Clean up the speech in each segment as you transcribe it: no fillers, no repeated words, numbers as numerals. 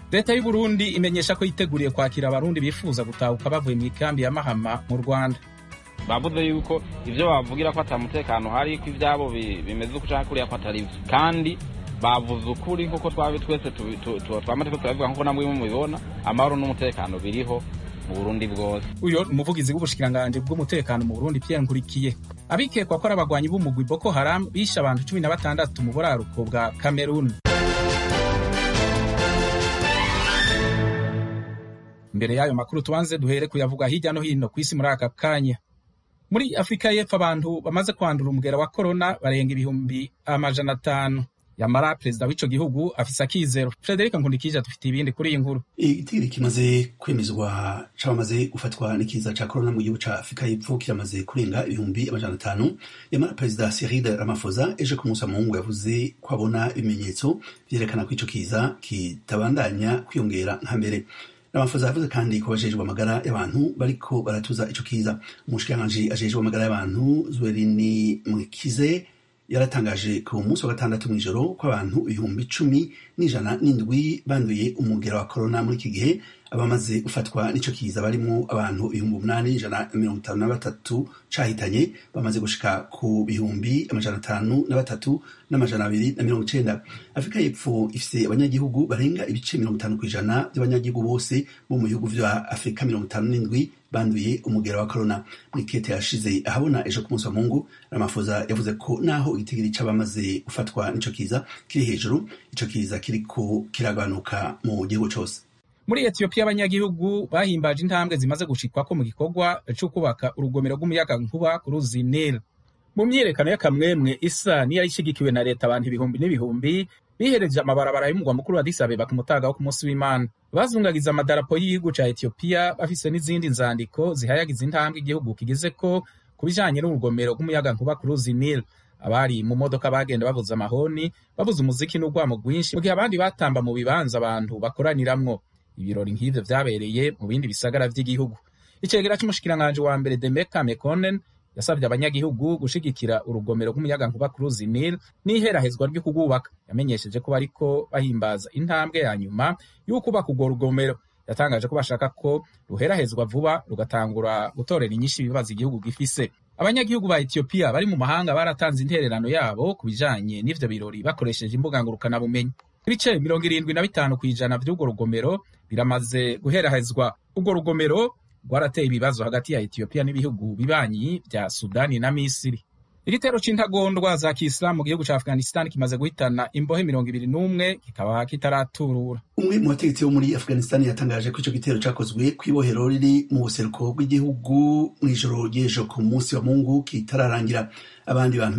Leta y'u Burundi imenyesha ko yiteguriye kwakira abarundi bifuza gutahuka bavuye mu ikambi ya Mahama mu Rwanda. Bavuze yuko ivyo bavugira ko atamutekano hari ko ivyabo bimeze uko cyangwa kuriya ko atari kandi bavuze ukuri nkuko twabe twese twamate ko turavuga nkuko namwe mubibona amahoro n'umutekano biriho mu Burundi bwose. Uyo umuvugizi w'ubushikiranganje bw'umutekano mu Burundi Pierre Nkurikiye abikekwa ko arabagwanyi b'umugwi Boko Haram bishe abantu 16 mu buraruko bwa Cameroon. Mbere yayo makuru tubanze duhere kuyavuga hirya no hino kw'isi muri aka kanya. Muri Afrika y'Epfo abantu bamaze kwandura umugera wa corona barenga 500. Yamara perezida w'ico gihugu afisa kizero. Frederic Nkurikiye dufite ibindi kuri iyi nkuru. Igitiri kimaze kwemezwa cyamaze gufatwa n'ikiza ca corona mu gihugu ca Afrika y'Epfo kiramaze kurenga 500. Yamara perezida Cyril Ramaphosa eje ku munsi wa Mungu yavuze ko abona ibimenyetso vyerekana ko ico kiza kitabandanya kwiyongera nka mbere. Ramaphosa yavuze kandi ko bajejwe amagara y'abantu bariko baratuza ico kiza. Umushikiranganji ajejwe amagara y'abantu Ziri yaratangaje ku munsi wa gatandatu mw'ijoro ko abantu 10,107 banduye umugera wa corona muri iki gihe abamaze gufatwa n'ico kiza barimo abantu 8,153 cahitanye bamaze gushika ku 503,290. Afrika y'Epfo ifise abanyagihugu barenga ibice 50% by'abanyagihugu bose bo mu bihugu vya Afrika 57 banduye umugera wa corona. Mwikete yashize ahabona ejo ku munsi wa Mungu Ramaphosa yavuze ko naho igitigiri c'abamaze gufatwa n'ico kiza kiri hejuru, ico kiza kiriko kiragabanuka mu gihugu cose. Muri Ethiopia abanyagihugu bahimbaje intambwe zimaze gushikwa mu gikorwa cyo kubaka urugomero rw'umuyaga nkuba ku ruzi Nile. Mu myiyerekano y'akamwemwe isa niyo yishigikiwe na leta abantu ibihumbi n'ibihumbi bihereje amabarabara y'umugwa mukuru wa Addis Abeba ku mutaga wo ku munsi w'Imana. Bazungagiza amadarapo y'igihugu ca Ethiopia bafise n'izindi nzandiko zihayagiza intambwe igihugu kigeze ko kubijanye n'urugomero rw'umuyaga nkuba ku ruzi Nile. Abari mu modoka bagenda bavuza amahoni, bavuza umuziki n'urwamo rwinshi, mu gihe abandi batamba mu bibanza abantu bakoraniramwo. Ibirori nk'ivyo vyabereye mu bindi bisagara vy'igihugu. Icegera c'umushikiranganje wa mbere Camenyekanye yasabye abanyagihugu gushigikira urugomero rw'umuyaga nkuba ku ruzi Nile n'iherahezwa ryo kugubaka. Yamenyesheje ko bariko bahimbaza intambwe ya nyuma y'ukubaka urwo rugomero. Yatangaje ko bashaka ko ruherahezwa vuba rugatangura gutorera inyinshi ibibazo igihugu gifise. Abanyagihugu ba Ethiopia bari mu mahanga baratanze intererano yabo kubijanye n'ivyo birori bakoresheje imbuga ngurukana bumenyi. Ibice 75% vy'urwo rugomero biramaze guherahezwa. Urwo rugomero rwarateye ibibazo hagati ya Ethiopia n'ibihugu bibanyi vya Sudani na Misiri. Igitero c'intagondwa za Kiislamu mu gihugu ca Afghanistan kimaze guhitana imbohe 21 kikaba kitaraturura. Umwe mu bategetsi bo muri Afghanistan yatangaje ko ico gitero cakozwe kw'ibohero riri mu buseruko bw'igihugu mw'ijoro ry'ejo ku munsi wa Mungu kitararangira. Abandi bantu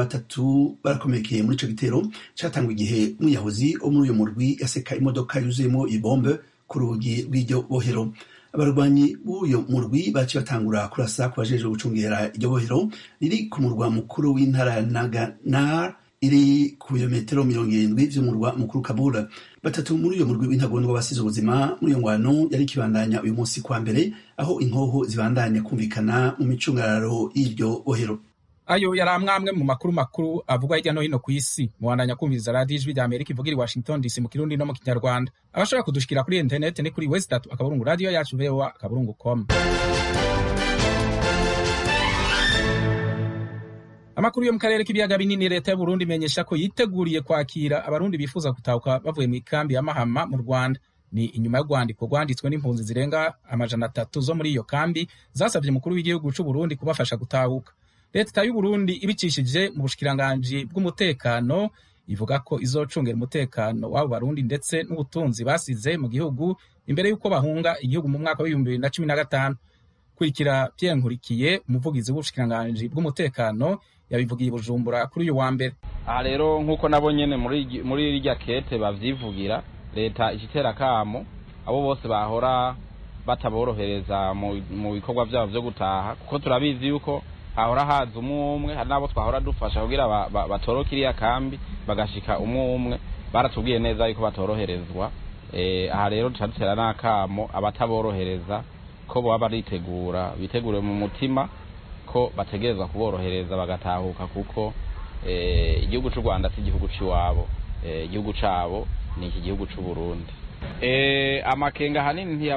43 barakomekeye muri ico gitero catangwa igihe umwiyahuzi wo muri uyo murwi yaseka imodoka yuzuyemo ibombe ku rugi rw'iryo bohero. Abarwanyi b'uyo murwi baci batangura kurasa ku bajejwe gucungera iryo bohero riri ku murwa mukuru w'intara ya Naganar iri ku birometero 70 vy'umurwa mukuru Kabul. Batatu muri uyo murwi w'intagondwa basize ubuzima muri iyo ngwano yari kibandanya uyu munsi kwa mbere aho inkoho zibandanya kumvikana mu micungararo y'iryo bohero. Ayo yari amwe mu makuru avugwa hirya no hino ku isi. Muhandanya kumviriza Radio Ijwi rya Amerika ivugira i Washington DC mu Kirundi no mu Kinyarwanda. Abashaka kudushikira kuri internet ni kuri www.akaburungu radio yacu voa.com. Amakuru yo mu karere k'ibiyaga binini, leta y'u Burundi imenyesha ko yiteguriye kwakira abarundi bifuza gutahuka bavuye mu ikambi ya Mahama mu Rwanda. Ni inyuma y'urwandiko rwanditswe n'impunzi zirenga 300 zo muri iyo kambi zasabye umukuru w'igihugu c'u Burundi kubafasha gutahuka. Leta y'u Burundi ibicishije mu bushikiranganje bw'umutekano ivuga ko izocungera umutekano w'abo barundi ndetse n'ubutunzi basize mu gihugu imbere y'uko bahunga igihugu mu mwaka wa 2015. Kurikira Pierre Nkurikiye umuvugizi w'ubushikiranganje bw'umutekano yabivugiye Bujumbura kuri uyu wa mbere. Aha rero nkuko nabo nyene muri irya kete bavyivugira, leta ikitera kamo abo bose bahora bataborohereza mu bikorwa byabo byo gutaha, kuko turabizi yuko hahora haza umwe hari nabo twahora dufasha kugira batoroke iriya kambi bagashika umwe baratubwiye neza yuko batoroherezwa. Aha rero turatera n'akamo abataborohereza ko baba bitegure mu mutima ko bategerezwa kuborohereza bagatahuka, kuko igihugu cy'u Rwanda si igihugu cy'iwabo, igihugu cyabo ni iki gihugu cy'u Burundi. amakenga hanini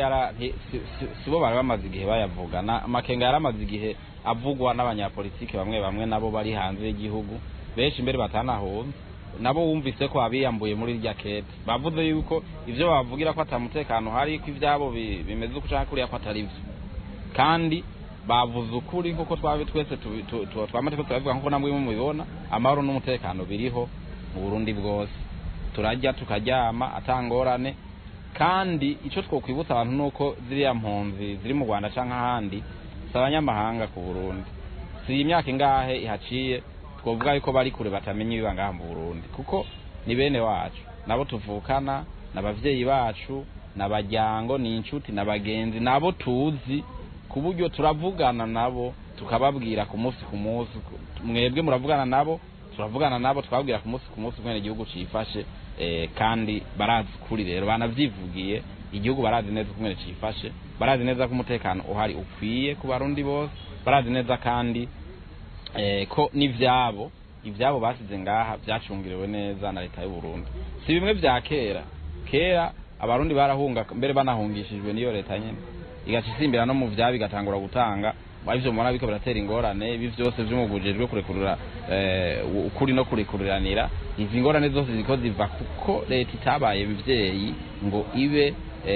sibo bari bamaze igihe bayavugana. Amakenga yaramaze igihe avugwa n'abanyapolitiki bamwe bamwe nabo bari hanze y'igihugu, benshi imbere batanahunze, nabo wumvise ko abiyambuye muri rya kete bavuze yuko ivyo bavugira ko atamutekano hari, ko ivyabo bimeze uko ushaka kuriya ko atari vyo, kandi bavuze ukuri nkuko twese twamateko turavuga nkuko namwe mubibona. Amahoro n'umutekano biriho mu Burundi bwose, turajya tukaryama atangorane. Kandi ico twokwibutsa abantu nuko ziriya mpunzi ziri mu Rwanda canke ahandi abanyamahanga ku Burundi, si imyaka ingahe ihaciye twovuga yuko bari kure batamenye ibibanga mu Burundi, kuko ni bene wacu, nabo tuvukana, n'abavyeyi bacu, n'abajyango, n'inshuti, n'abagenzi, nabo tuzi ku buryo turavugana nabo tukababwira ku munsi ku munsi. Mwebwe muravugana nabo, turavugana nabo twabwira ku munsi kwene igihugu cifashe, kandi barazi kuri rero banavyivugiye igihugu, barazi neza kumwe cifashe, barazi neza ko umutekano uhari ukwiye ku Barundi bose, barazi neza kandi ko n'ivyabo basize ngaha vyacungiriwe neza na leta y'u Burundi. Si bimwe vya kera Abarundi barahunga, mbere banahungishijwe niyo leta nyene igacisimbira no mu vyabo igatangura gutanga. Arivyo mubona biko biratera ingorane, ibi vyose vy'umugujejwe kurekurura ukuri no kurikuriranira. Izi ngorane zose ziko ziva kuko leta itabaye bivyeyi ngo ibe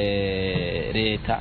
leta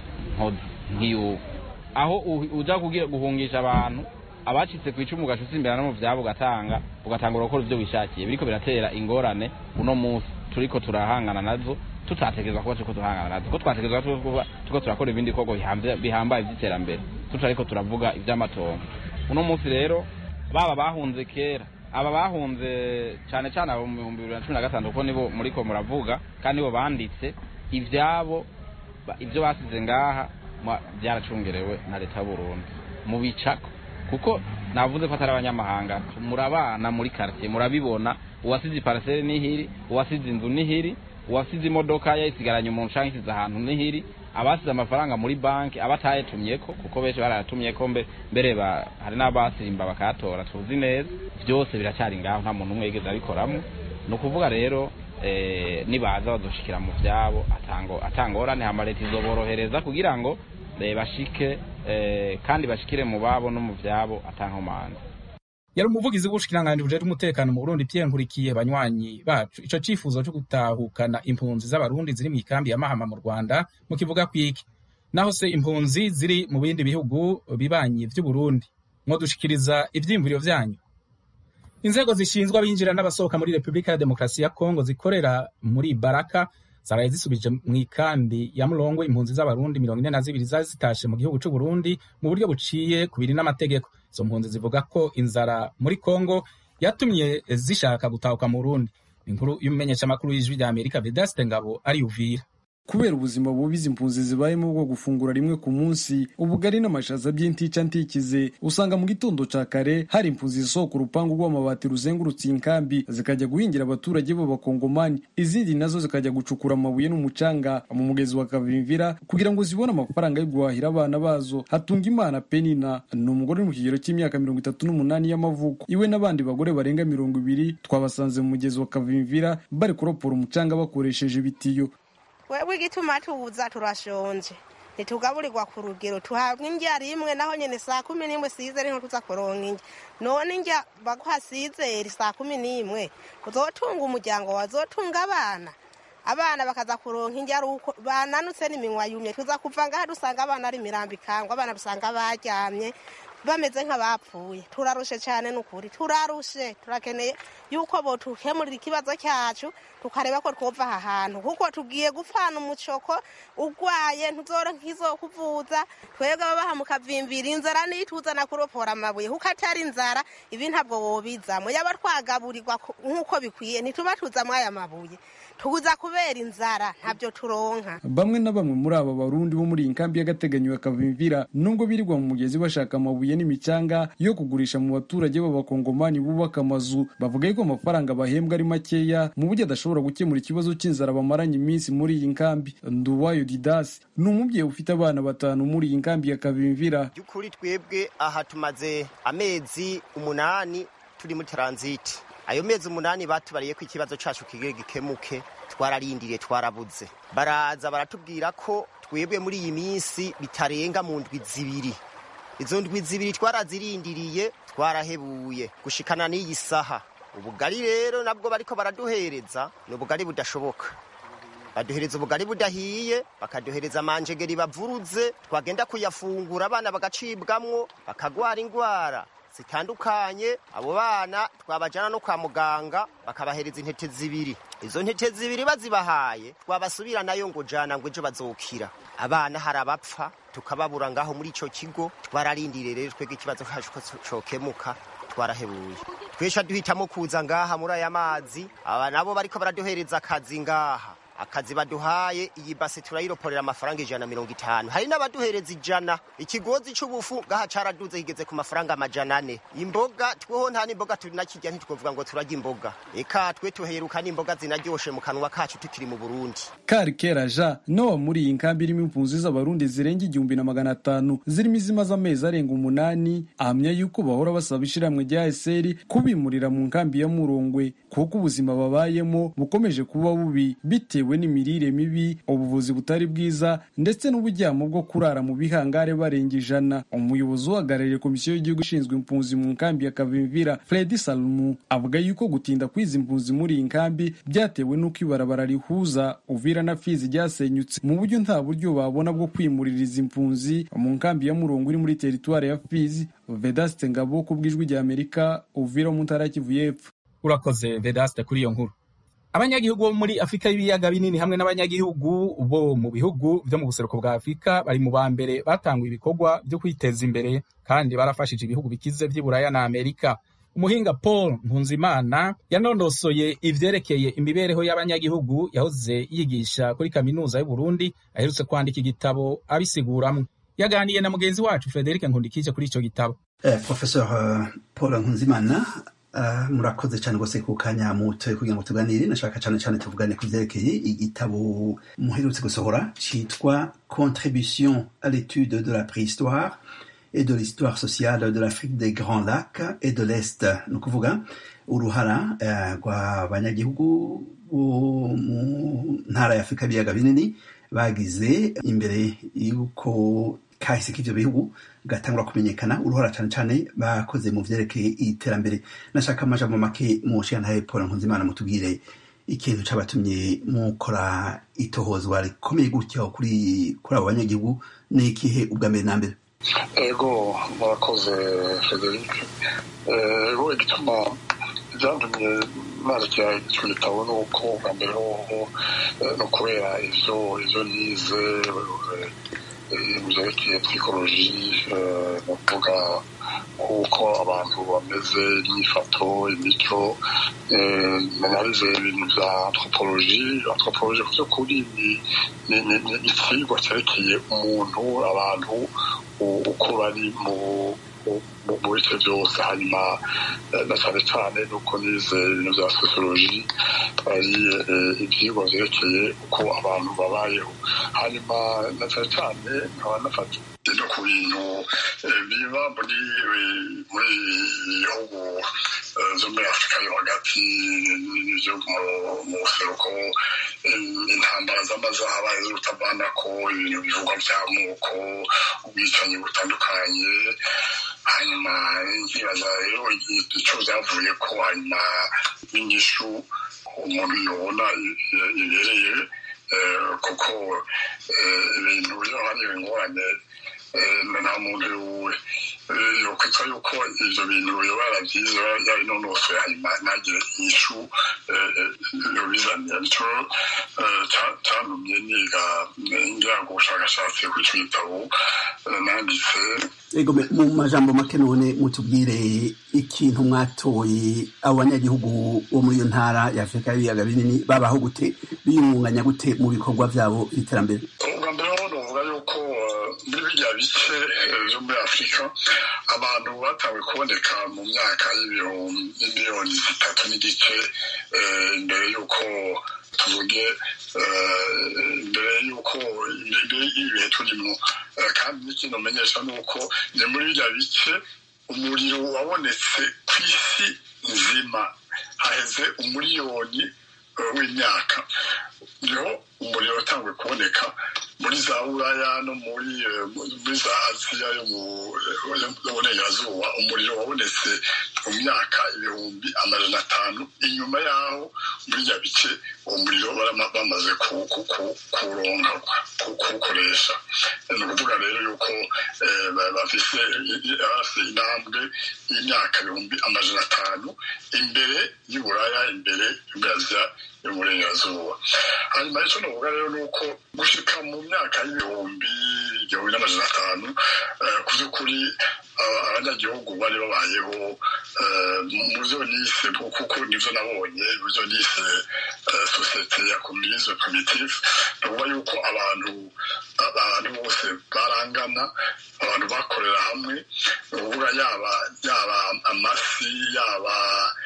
nk'iyo, aho uja kugira guhungisha abantu abacitse kwica umugacisimbira no mu vyabo ugatangura gukora ivyo wishakiye. Biriko biratera ingorane uno munsi turiko turahangana nazo, tutategerezwa kuba turiko turahangana nazo, ko twategerezwa tuko turakora ibindi bikorwa bihambaye vy'iterambere, tutariko turavuga ivy'amatongo. Uno munsi rero baba bahunze kera, aba bahunze cane cane abo mu 2016 kuko nibo muriko muravuga, kandi nibo banditse ivyabo, ivyo basize ngaha byaracungerewe na leta y'u Burundi mu bicako, kuko navuze ko atari abanyamahanga. Murabana muri quartier murabibona, uwasize parcelle nihiri, uwasize inzu nihiri, uwasize imodoka yayisigaranye umuntu canke isize ahantu nihiri, abasize amafaranga muri banki abatayetumyeko, kuko benshi barayatumyeko, mbere hari n'abasirimba bakayatora, tuzi neza vyose biracyari ngaho, nta muntu umwe yigeze abikoramo. No kuvuga rero nibaza bazoshikira mu vyabo atangorane, hama leta izoborohereza kugira ngo bashike kandi bashikire mu babo no mu vyabo atankomanzi. Yari umuvugizi w'ubushikiranganji bujejwe umutekano mu Burundi, Pierre Nkurikiye. Banywanyi bacu, ico cifuzo cyo gutahukana impunzi z'Abarundi ziri mu ikambi ya Mahama mu Rwanda mukivuga kwiki? Naho se impunzi ziri mu bindi bihugu bibanyi vy'u Burundi, mwodushikiriza ivyimviro vyanyu. Inzego zishinzwe abinjira n'abasohoka muri Republika ya Demokarasi ya Kongo zikorera muri Baraka zaraye zisubije mu ikambi ya Mulongwe impunzi z'Abarundi 42 zari zitashe mu gihugu c'u Burundi mu buryo buciye kubiri n'amategeko. Izo mpunzi zivuga ko inzara muri Kongo yatumye zishaka gutahuka mu Burundi. Inkuru y'umumenyesha makuru y'Ijwi rya Amerika Vedaste Ngabo ari Uvira. Kubera ubuzima bubi izi mpunzi zibayemo bwo gufungura rimwe ku munsi, ubugari n'amashaza by'intica ntikize, usanga mu gitondo ca kare hari impunzi zisohoka urupangu rw'amabati ruzengurutse inkambi zikajya guhingira abaturage b'abakongomani, izindi nazo zikajya gucukura amabuye n'umucanga mu mugezi wa Kavimvira kugira ngo zibone amafaranga yo guhahira abana bazo. Hatungimana Penina ni umugore mu kigero cy'imyaka 38 y'amavuko, iwe n'abandi bagore barenga 200 twabasanze mu mugezi wa Kavimvira bari kuropora umucanga bakoresheje ibitiyo. Wewe gituma tuza turashonje, nitugaburirwa ku rugero, tuhabwa indya rimwe, naho nyene saa 11 sizere nko tuza koronka indya. None indya baguha sizere saa 11 uzotunga umuryango wazotunga abana bakaza kuronka indya ruko bananutse n'iminwa yumye, tuza kuvanga ha dusanga abana ari mirambikangwa, abana dusanga baryamye bameze nk'abapfuye. Turarushe cyane n'ukuri, turarushe, turakeneye yuko bo tukemurira ikibazo cyacu tukareba ko twova aha hantu, kuko tugiye gupfana umucoko ugwaye ntuzora nkizo kuvuza. Twebwe babaha mu Kavimvira inzara nituzana kuropora amabuye, kuko atari inzara ibi ntabwo wobizamo. Yaba twagaburirwa nkuko bikwiye ntituba tuzamwe aya mabuye, tuguza kubera inzara ntabyo turonka. Bamwe na bamwe muri aba Barundi bo muri inkambi y'agateganyo ya Kavimvira nubwo birirwa mu mugezi bashaka amabuye n'imicanga yo kugurisha mu baturage b'abakongomani bubaka amazu, bavuga ko amafaranga bahembwa ari makeya mu buryo adashobora gukemura ikibazo cy'inzara bamaranye iminsi muri iyi nkambi. Nduwayo Didas ni umubyeyi ufite abana 5 muri iyi nkambi ya Kavimvira. Byukuri twebwe aha tumaze amezi 8 turi mu transit, ayo mezi 8 batubariye ko ikibazo cacu kigire gikemuke twararindiriye twarabuze baraza baratubwira ko twebwe muri iyi minsi bitarenga mu ndwi zibiri izo ndwi zibiri twarazirindiriye twarahebuye gushikana n'iyi saha ubugari rero nabwo bariko baraduhereza n'ubugari budashoboka baduhereza ubugari budahiye bakaduhereza amanjegeri bavuruze twagenda kuyafungura abana bagacibwamwo bakagwara ingwara zitandukanye abo bana twabajana no kwa muganga bakabahereza intete zibiri izo ntete zibiri bazibahaye twabasubira nayo ngo jana ngo ejo bazokira abana harabapfa tukababura ngaho muri ico kigo twararindiriye rero twege ikibazo cyacu cokemuka twarahebuye twesha duhitamo kuza ngaha muri aya mazi aba nabo bariko baraduhereza akazi ngaha akazi baduhaye iyi base turayiroporera amafaranga 150 hari n'abaduhereza 100 ikigozi c'ubufu gaha caraduze kigeze ku mafaranga 400 imboga tweho nta n'imboga turi nakirya ntitwovuga ngo turajya imboga eka twe tuheruka n'imboga zinaryoshe mu kanwa kacu tukiri mu Burundi Karikera ja no muri iyi nkambi irimo impunzi z'abarundi zirenga 1500 zirimo izimaze amezi arenga 8 ahamya yuko bahora basaba ishiramwe rya SR kubimurira mu nkambi ya Murongwe kuko ubuzima babayemo bukomeje kuba bubi bitewe n'imirire mibi ubuvuzi butari bwiza ndetse n'ubujyamo bwo kurara mu bihangare barenga 100 umuyobozi uhagarariye komisiyo y'igihugu ishinzwe impunzi mu nkambi ya Kavimvira Fredy Salumu avuga yuko gutinda kwiza impunzi muri iyi nkambi byatewe n'uko ibarabara rihuza Uvira na Fizi ryasenyutse mu buryo nta buryo babona bwo kwimuririza impunzi mu nkambi ya Murongo iri muri teritwari ya Fizi. Vedaste Ngabo ku bw'ijwi rya Amerika Uvira mu ntara Kivu y'Epfo. Urakoze Vedaste kuri iyo nkuru. Abanyagihugu bo muri Afrika y'ibiyaga binini hamwe n'abanyagihugu bo mu bihugu byo mu buseruko bwa Afrika bari mu bambere batangwa ibikorwa byo kwiteza imbere kandi barafashije ibihugu bikize by'Iburaya na Amerika. Umuhinga Paul Mpunzimana yanonosoye ivyerekeye imibereho y'abanyagihugu yahoze yigisha kuri kaminuza y'u Burundi aherutse kwandika igitabo abisiguramwe. Yaganiye na mugenzi wacu Frederic Nkurikiye kuri ico gitabo. Professor Paul Mpunzimana murakoze cyane gose ku kanya muto kugira ngo tuganire nashaka cyane tuvugane ku vyerekeye igitabo muherutse gusohora citwa Contribution à l'étude de la préhistoire et de l'histoire sociale de l'Afrique des Grands Lacs et de l'Est. Nukuvuga uruhara rw'abanyagihugu mu ntara ya Afrika y'ibiyaga binini bagize imbere y'uko kahise k'ivyo bihugu gatangura kumenyekana uruhara cyane bakoze mu vyerekeye iterambere. Nashaka amajambo make mu nshinga Paul Mpunzimana mutubwire ikintu cabatumye mukora itohozwa rikomeye gutyo kuri abo banyagihugu n'ikihe ubwa mbere na mbere. Ego murakoze Frederic. Ego igituma byantumye narekera icyo gitabo nuko bwa mbere no kubera ivyo nize vyerekeye psychologie no kuvuga uko abantu bameze imyifato imico narize ibintu vya anthropologie kuri ni icyigwa cyerekeye umuntu abantu uko bari mu bice byose hanyuma na cyane nuko nize ibintu vya sociologie ari ibyigwa vyerekeye uko abantu babayeho hanyuma na cyane nkaba nafata no ku bintu biba muri bihugu zo muri Afurika yo hagati n'ibyo mu buseruko intambara z'amazaha z'urutavanako ibintu bivugwa by'amoko ubwicanyi butandukanye hanyuma nkibaza rero icyo byavuye ko hanyuma n'inyishu umuntu yobona ibereye kuko ibintu iyo hari ingorane nta muntu yokwitwa yuko ivyo bintu yoba yaravyize yabinonosoye hanyuma ntagire inyishu yobizanira nico cantumye ngira ngo ubushakashatsi kuri ico gitabo nanditse. Ego mu majambo make none mutubwire ikintu mwatoye abo banyagihugu bo muri iyo ntara ya Afrika y'ibiyaga binini babaho gute biyungunganya gute mu bikorwa vyabo by'iterambere. Ubwa mbere novuga yuko muri birya bice vyo muri Afrika abantu batawe kuboneka mu myaka y'ibihumbi 3 n'igice imbere yuko tuvuge imbere yuko ibihe turimo kandi n'ikintu menyesha nuko ni muri birya bice umuriro wabonetse ku isi nzima haheze umuriyoni w'imyaka niho umuriro watanguye kuboneka muri za Buraya no muri za Aziya yo y'uburengerazuba. Umuriro wabonetse mu myaka 500 inyuma yaho muri ya bice uwo muriro bamaze kuronka kuwukoresha. Ni ukuvuga rero yuko bafise intambwe y'imyaka 500 imbere y'Uburaya, imbere y'Aziya y'uburengerazuba. Hanyuma icyo novuga rero ni uko gushika mu myaka y'1500 ku by'ukuri abanyagihugu bari babayeho mu byo nise, kuko nivyo nabonye mu byo nise societe ya communisme primitive. Ni ukuvuga yuko abantu bose barangana, abantu bakorera hamwe. Ni ukuvuga yaba amasi, yaba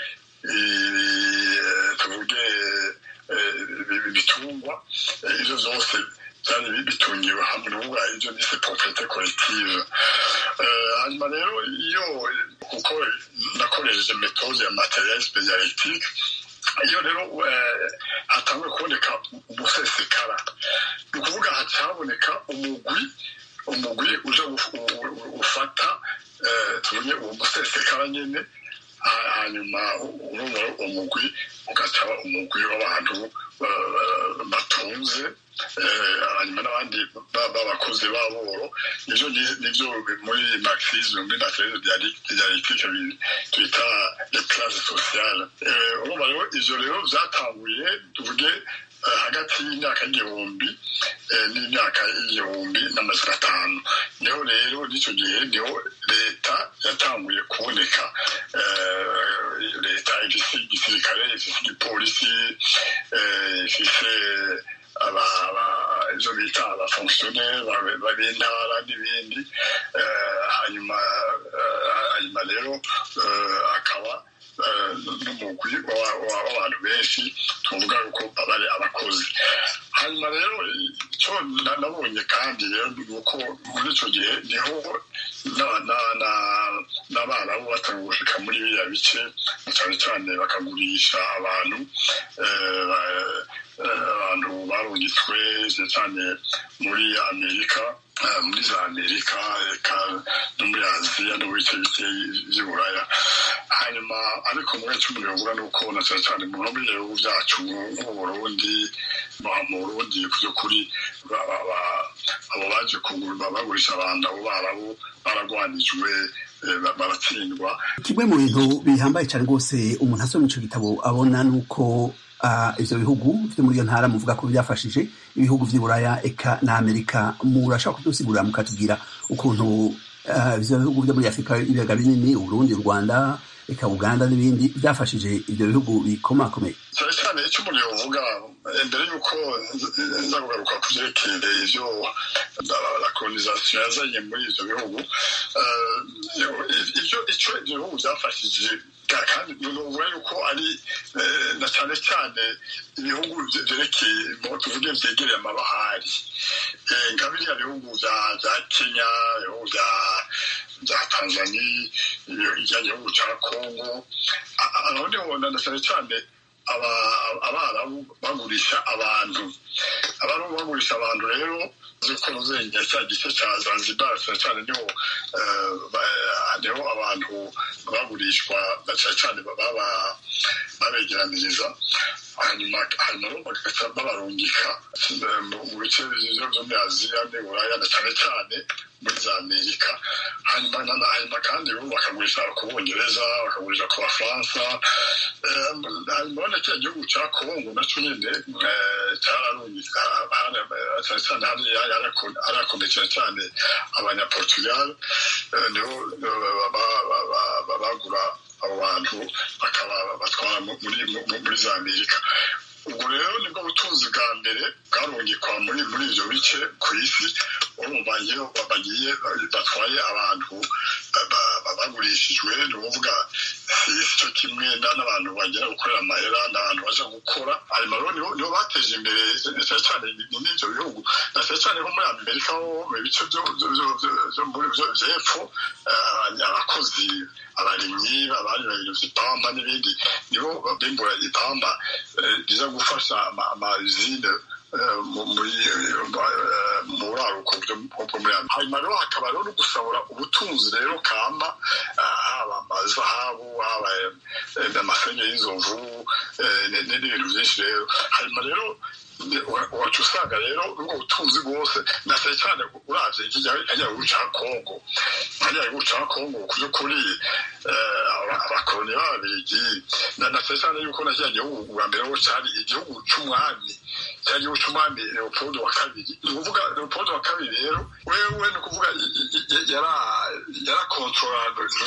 tuvuge ibitungwa, ivyo vyose byari bitungiwe hamwe. Ni ukuvuga ivyo nise propriété collective. Hanyuma rero iyo kuko nakoresheje méthode ya matérialisme dialectique, iyo rero hatanguye kuboneka umusesekara. Ni ukuvuga hacaboneka umugwi uja ufata tuvuge uwo musesekara nyene, hanyuma umugwi ugataba umugwi w'abantu batunze, hanyuma n'abandi b'abakozi b'aboro. Nivyo muri marxisme, muri matérialisme dialectique twita les classes sociales. Urumva rero ivyo rero vyatanguye tuvuge hagati y'imyaka 1000 n'imyaka 1500. Niho rero n'icyo gihe niho leta yatanguye kuboneka. Leta ifise igisirikare, ifise igipolisi, ifise ivyo bita abafonctionnaire b'intara n'ibindi. Hanyuma rero akaba n'umugwi w'abantu benshi tuvuga ko bari abakozi. Hanyuma rero icyo nabonye kandi rero ni uko muri icyo gihe niho n'abarabu batangiye gushika muri biriya bice, cyane cyane bakagurisha abantu barungitswe cyane muri Amerika, muri za Amerika, no muri Aziya no muri bice by'Uburaya. Hanyuma ariko muri cyo murivuga nuko na cyane mu bihugu byacu nk'Uburundi, mu Burundi kuri abo baje kugura bagurisha abantu, abo barabu baragwanijwe, baratsindwa. Kimwe mu bintu bihambaye cyane rwose umuntu asoma ico gitabo abona nuko ivyo bihugu vyo muri iyo ntara muvuga ko byafashije ibihugu vy'Uburaya eka na Amerika. Murashaka kudusigurira mukatubwira ukuntu ivyo bihugu vyo muri Afrika ibiyaga binini, Uburundi, Rwanda, eka Uganda n'ibindi byafashije ivyo bihugu bikomakomeye cyane. Icyo umuntu yovuga mbere yuko nzagugaruka ku vyerekeye ivyo la colonisation yazanye muri ivyo bihugu, ivyo bihugu byafashije kandi nuvuga yuko ari na cyane cyane ibihugu vyerekeye tuvuge vyegereye amabahari, nka biriya bihugu vya Kenya, ibihugu vya Tanzania, igihugu ca Congo. Aho niho na cyane cyane abarabu bagurisha abantu. Abantu bagurisha abantu rero ziko nuzenya cya gice cya Zanzibar cyane niho abantu bagurishwa cyane cyane babegeraniriza. hanyuma bagaca babarungika mu bice byo muri Aziya n'Uburaya na cyane cyane muri za Amerika. Hanyuma kandi bakagurisha ku Bongereza, bakagurisha ku Bafaransa. Hanyuma kiriya gihugu cya Kongo nacyo nyine cyararungika cyane cyane harakomeye cyane Abanyaportugal niho bagura abo bantu bakaba batwara muri za Amerika. Ubwo rero nibwo butunzi bwa mbere bwarungikwa muri ibyo bice ku isi. Urumva bagiye batwaye abantu bagurishijwe, ni ukuvuga si cyo kimwe n'abantu bagera gukorera amahera, n'abantu baje gukora. Hanyuma rero nibo bateje imbere cyane n'ibyo bihugu, na cyane nko muri Amerika ho mu bice byo by'epfo abakozi abarimyi abari ipamba n'ibindi nibo bimbura ipamba biza gufasha amazine muri hanyuma rero hakaba rero no gusabura ubutunzi rero kamba haba amazahabu haba amafenge y'inzovu n'ibintu byinshi rero hanyuma rero wacu usanga rero ubwo butunzi bwose nase cyane uravye kijya guca Kongo kuri abakoloni b'ababirigi nase cyane yuko nashya gihugu bwa mbere ho cyari igihugu c'umwami Leopold wa kabiri uvuga Leopold wa kabiri rero wewe no kuvuga yara controla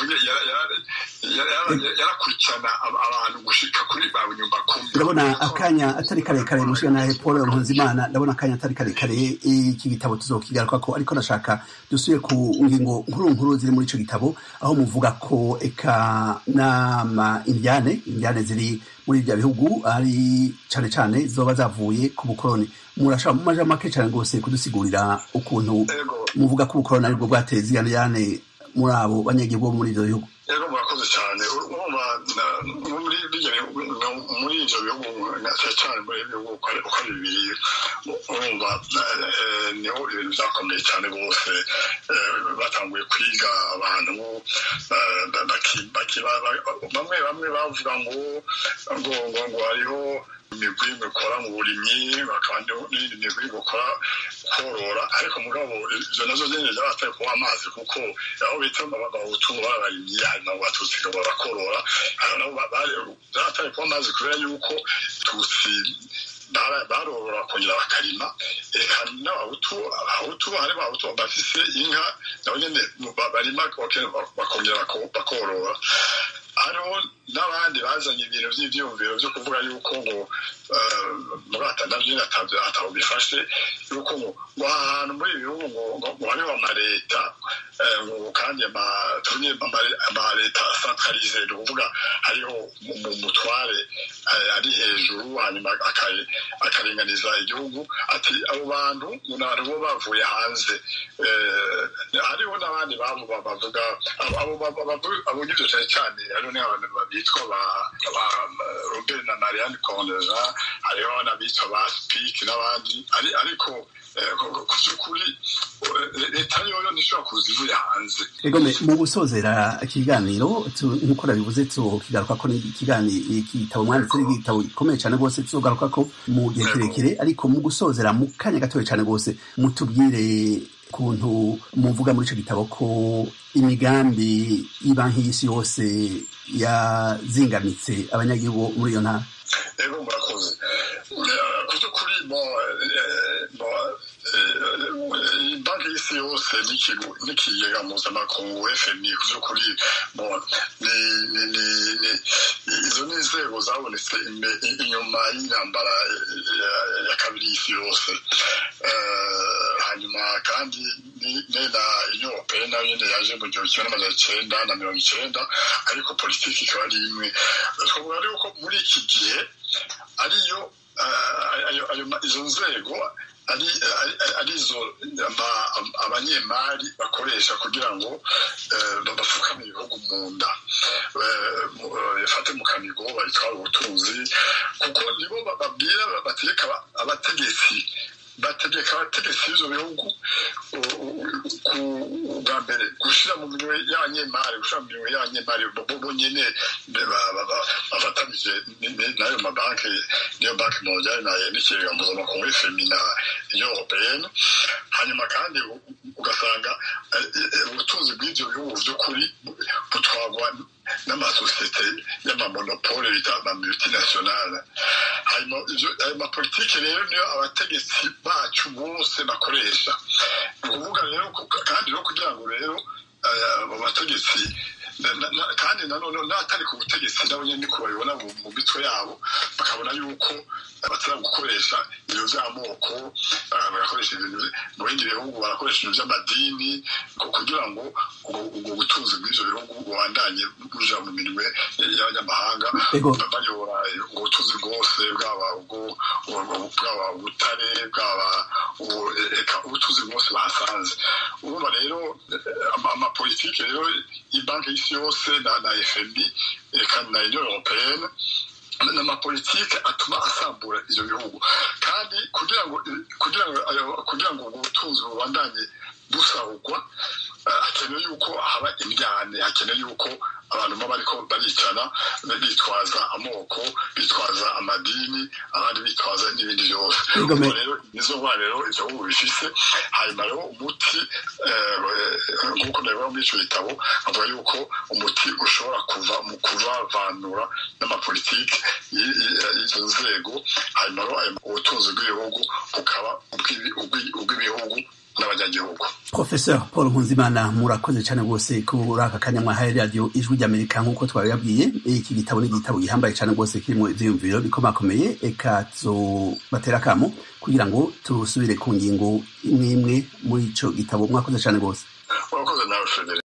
yara kurikana abantu gushika kuri ba nyumba kumbi ndabona akanya atari karekare mushika na Paul Mpunzimana ndabona akanya atari karekare iki gitabo tuzokigaruka ko ariko nashaka dusuye ku ngingo nkuru ziri muri ico gitabo aho muvuga ko eka indyane ziri muri ibyo bihugu ari cyane zoba zavuye ku bukoroni murashaka mu maja make cyane gose kudusigurira ukuntu muvuga ko ubukoroni aribwo bwateza indyane muri abo banyagihugu muri ibyo bihugu rero murakoze cyane muri ibyo bihugu cyane muri ibyo bihugu uko ari bibiri urumva niho ibintu byakomeye cyane rwose batanguye kwiga abantu bamwe bavuga ngo hariho imigwi ikora mu burimyi bakandi n'indi migwi ikora korora ariko mugabo izo nazo nyene zabateye kuba amazi kuko aho bita abahutu b'abarimyi hanyuma abatutsi barakorora nabo zabateye kuba amazi kubera yuko tutsi barorora kongera bakarima n'abahutu hari abahutu bafise inka nabo nyene barima bakongera bakorora hariho n'abandi bazanye ibintu by'ibyumviro byo kuvuga yuko ngo murata nabyo atabo bifashe yuko ngo ahantu muri ibi bihugu ngo hariho amaleta kandi amaleta centralize ni ukuvuga hariho umutware ari hejuru hanyuma akaringaniza igihugu ati abo bantu n'abantu bo bavuye hanze hariho n'abandi bavuga abo ngibyo cyane cyane hariho n'abantu bitwa ba Robert na Marianne Condeza hariho n'abitwa ba Speak n'abandi ariko ku by'ukuri leta yoyo ntishobora kuzivuye hanze mu gusozera ikiganiro nk'uko nabivuze tukigaruka ko igitabo mwanditse ari igitabo gikomeye cyane rwose tuzogaruka ko mu gihe kirekire ariko mu gusozera mu kanya gatoya cyane rwose mutubwire ukuntu muvuga muri ico gitabo ko imigambi y'ibanki y'isi yose yazingamitse abanyagihugu muri iyo ntara ego murakoze ku by'ukuri banki y'isi yose n'ikigega mpuzamakungu FMI ku by'ukuri izo ni inzego zabonetse inyuma y'intambara ya kabiri y'isi yose hanyuma kandi na Union Européenne nayo nyene yaje mu 1990 ariko politiki ikaba ari imwe twavuga rero ko muri iki gihe ariyo izo nzego arizo abanyemari bakoresha kugira ngo bafukame ibihugu mu nda bafate mu kanigo bayitwara ubutunzi kuko nibo babwira bategeka abategetsi b'ivyo bihugu bwa mbere gushira mu minwe y'abanyemari bo nyene bafatanije n'ayo mabanki niyo banki mondiale n'ikigega mpuzamakungu FMI na Union Européenne hanyuma kandi ugasanga ubutunzi bw'ivyo bihugu vy'ukuri butwagwa n'amasosiyete y'amamonopole bita amamultinationale hanyuma ayo mapolitike rero niyo abategetsi bacu bose bakoresha ni ukuvuga rero kandi no kugira ngo rero abo bategetsi kandi nanone n'atari ku butegetsi nabo nyene niko babibona mu mitwe yabo bakabona yuko batera gukoresha ibyo by'amoko bagakoresha ibintu mu bindi bihugu barakoresha ibintu by'amadini kugira ngo ubwo butunzi bw'ivyo bihugu bubandanye buja mu minwe y'abanyamahanga bayobora ubutunzi bwose bwaba ubutare bwaba ubutuzi bwose bahasanze. Urumva rero amapolitike rero y'ibanki y'isi yose na FMI eka na Union Européenne n'amapolitike atuma asambura ivyo bihugu, kandi kugira ngo ubutunzi bubandanye busahurwa hakenewe yuko haba imyane, hakenewe yuko abantu baba bariko baricana bitwaza amoko, bitwaza amadini, abandi bitwaza n'ibindi byose. Rero nizo ngwara rero ivyo bihugu bifise. Hanyuma rero umuti nk'uko ndabivuga muri ico gitabo avuga yuko umuti ushobora kuva mu kuvavanura n'amapolitike y'izo nzego, hanyuma rero ubutunzi bw'ibihugu bukaba ubw'ibihugu n'abanyagihugu. Professor Paul Nkunzimana, murakoze cyane rwose kuri aka kanya mwahaye radio Ijwi ry'Amerika. Nk'uko twabibabwiye, iki gitabo ni igitabo gihambaye cyane rwose kirimo ivyiyumviro bikomakomeye, eka tuzobatera akamo kugira ngo tusubire ku ngingo imwe muri ico gitabo. Mwakoze cyane rwose. Murakoze nawe Frederic.